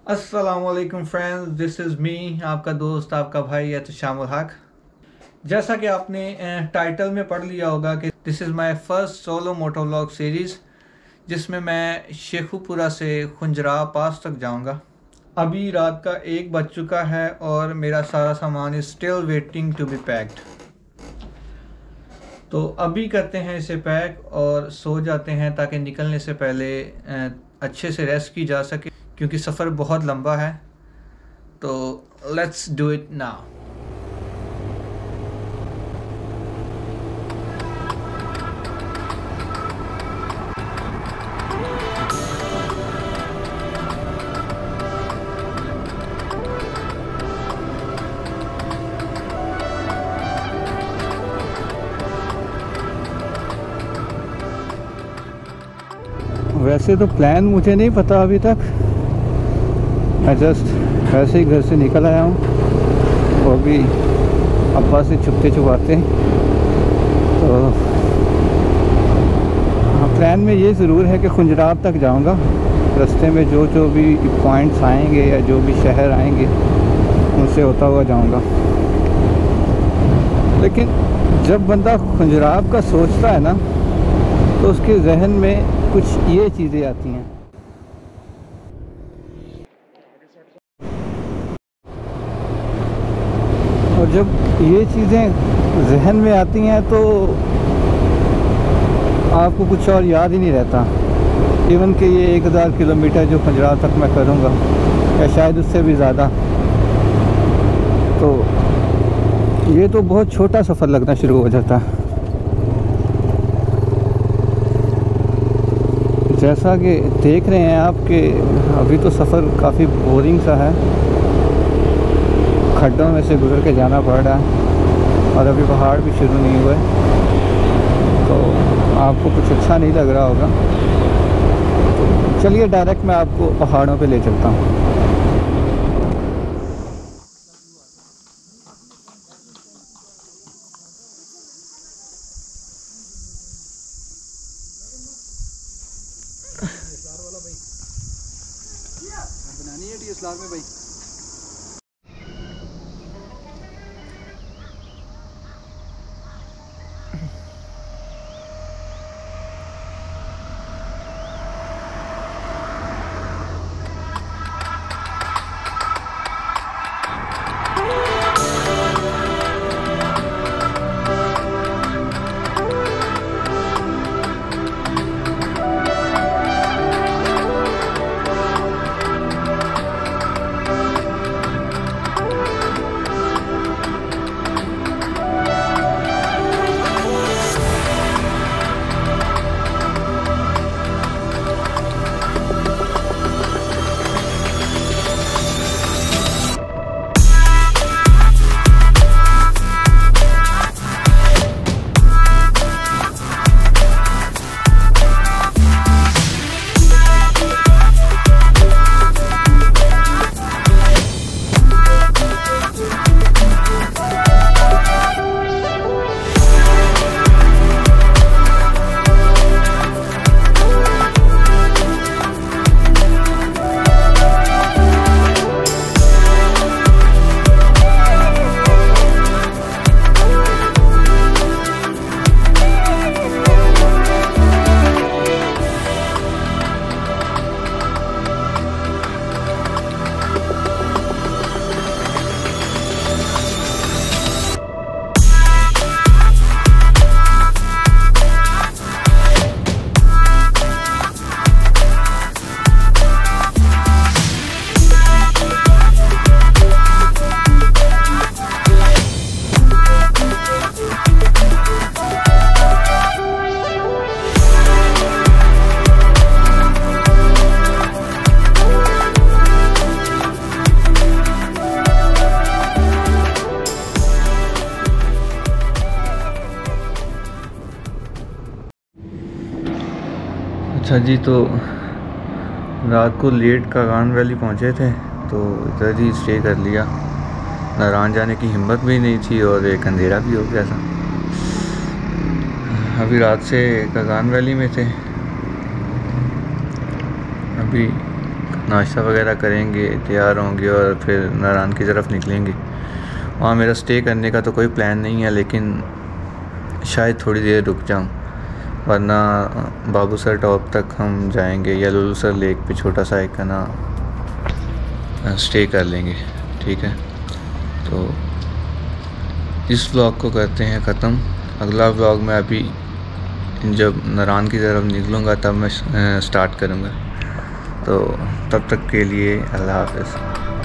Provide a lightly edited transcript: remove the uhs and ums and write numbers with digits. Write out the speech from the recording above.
अस्सलामुअलैकुम friends, this is me, आपका दोस्त, आपका भाई एहतशामुल हक। जैसा कि आपने टाइटल में पढ़ लिया होगा कि this is my first solo moto vlog series, जिसमें मैं शेखुपुरा से खुंजरा पास तक जाऊंगा। अभी रात का 1 बज चुका है और मेरा सारा सामान is still waiting to be packed. तो अभी करते हैं इसे पैक और सो जाते हैं ताकि निकलने से पहले अच्छे से रेस्ट की जा सके, क्योंकि सफ़र बहुत लंबा है। तो लेट्स डू इट नाउ। वैसे तो प्लान मुझे नहीं पता अभी तक, मैं जस्ट ऐसे ही घर से निकल आया हूँ। वो भी अब्बा से छुपते छुपाते। तो हाँ, प्लान में ये ज़रूर है कि खुंजराब तक जाऊँगा। रास्ते में जो जो भी पॉइंट्स आएंगे या जो भी शहर आएंगे उनसे होता हुआ जाऊँगा। लेकिन जब बंदा खुंजराब का सोचता है ना, तो उसके जहन में कुछ ये चीज़ें आती हैं। और जब ये चीज़ें जहन में आती हैं तो आपको कुछ और याद ही नहीं रहता। इवन कि ये 1000 किलोमीटर जो खुंजरा तक मैं करूँगा, या शायद उससे भी ज़्यादा, तो ये तो बहुत छोटा सफ़र लगना शुरू हो जाता है। जैसा कि देख रहे हैं आप कि अभी तो सफ़र काफ़ी बोरिंग सा है, खड्डों में से गुजर के जाना पड़ रहा है और अभी पहाड़ भी शुरू नहीं हुए, तो आपको कुछ अच्छा नहीं लग रहा होगा। तो चलिए डायरेक्ट मैं आपको पहाड़ों पे ले चलता हूँ। बनानी है डीएसएलआर में भाई। अच्छा जी, तो रात को लेट कागान वैली पहुँचे थे, तो इधर ही स्टे कर लिया। नारायण जाने की हिम्मत भी नहीं थी और एक अंधेरा भी हो गया था। अभी रात से कागान वैली में थे, अभी नाश्ता वगैरह करेंगे, तैयार होंगे और फिर नारान की तरफ निकलेंगे। वहाँ मेरा स्टे करने का तो कोई प्लान नहीं है, लेकिन शायद थोड़ी देर रुक जाऊँ, वरना बाबूसर टॉप तक हम जाएंगे या लुलुसर लेक पे छोटा सा एक ना स्टे कर लेंगे। ठीक है, तो इस व्लॉग को करते हैं ख़त्म। अगला व्लॉग मैं अभी जब नारान की तरफ निकलूँगा तब मैं स्टार्ट करूँगा। तो तब तक के लिए अल्लाह हाफ़िज़।